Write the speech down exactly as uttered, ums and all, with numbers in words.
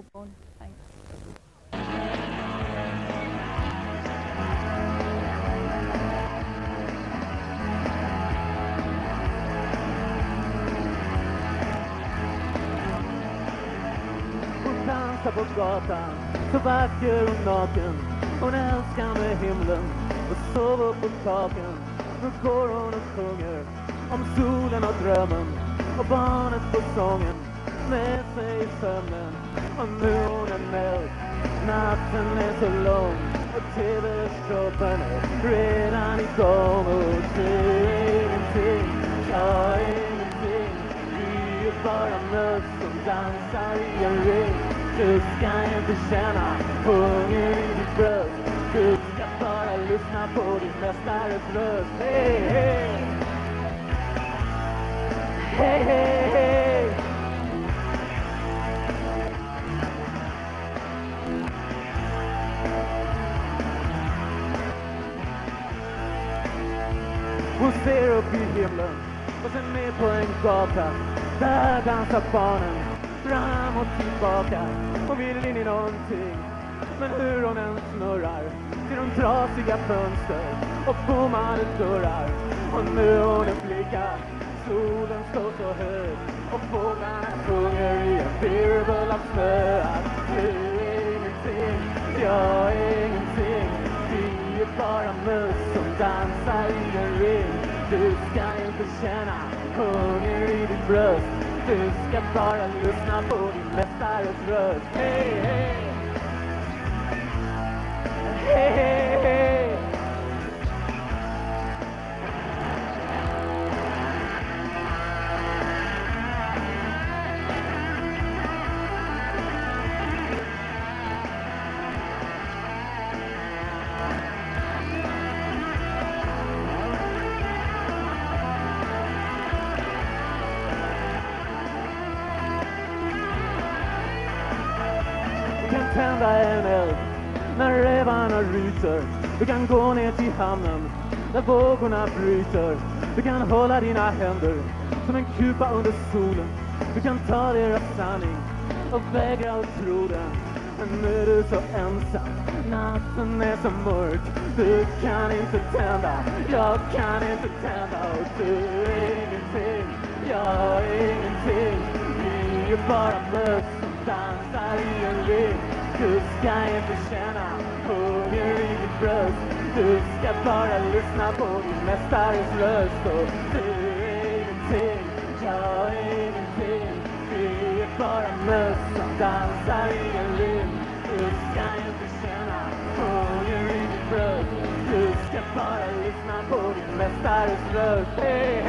fotboll. Thanks. Hon dansar på gatan, så vacker och naken. Hon älskar med himlen och sover på taken. Nu går hon och sjunger om solen och drömmen och barnet på sången med sig i sömnen. Och nu hon är nöjd, natten är så lång och tv-stroppen är redan igång. Och ser ingenting, ja ingenting. Vi är bara möss som dansar i en ring. Du ska inte känna hunger i ditt bröst. Du ska bara lyssna på din mästares röst. Hej, hej! Hej, hej, hej! Hon ser upp i himlen och sen ner på en gata. Där dansar barnen fram och tillbaka och vill in i någonting. Men hur hon än snurrar ser hon trasiga fönster och bommade dörrar. Och nu hon är blickar, solen står så hög och fåglarna sjunger i en virvel av snö. Att du är ingenting, jag är ingenting. Vi är bara möss som dansar i en ring. Du ska inte känna hunger i ditt bröst. Du ska bara lyssna på din mästares röst. Hej, hej! Hej, hej, hej! Du kan tända en eld när rävarna ryter. Du kan gå ner till hamnen där vågorna bryter. Du kan hålla dina händer som en kupa under solen. Du kan ta deras sanning och vägra att tro den. Men nu är du så ensam, natten är så mörk. Du kan inte tända, jag kan inte tända. Och du är ingenting, jag är ingenting. Vi är bara möss som dansar i en ring. Du ska inte känna hunger i ditt bröst. Du ska bara lyssna på din mästares röst. Och du är ingenting, jag är ingenting. Vi är bara möss som dansar i en ring. Du ska inte känna hunger i ditt bröst. Du ska bara lyssna på din mästares röst. Hey!